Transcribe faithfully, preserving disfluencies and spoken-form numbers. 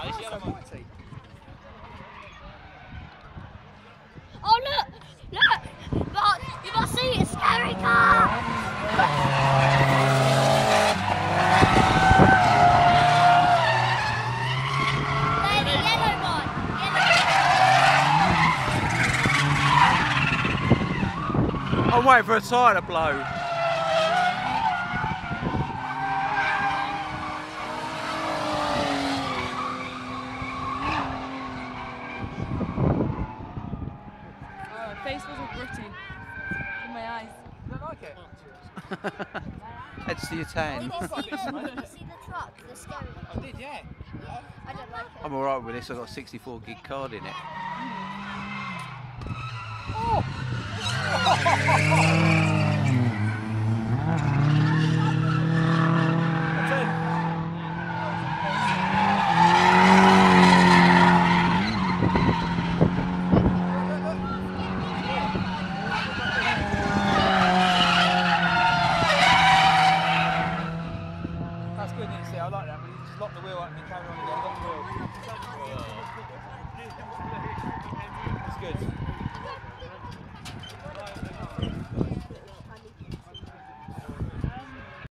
it's yellow mighty. Oh look! Look! Mark, you must see a scary car! There's a yellow one! Yellow. I'm waiting for a tyre to blow. Face was all gritty in my eyes. You don't like it? It's the tan. Did you see the, did you see the truck? The scary I did, yeah. Yeah, I don't like it. I'm alright with this, I've got a sixty-four gig card in it.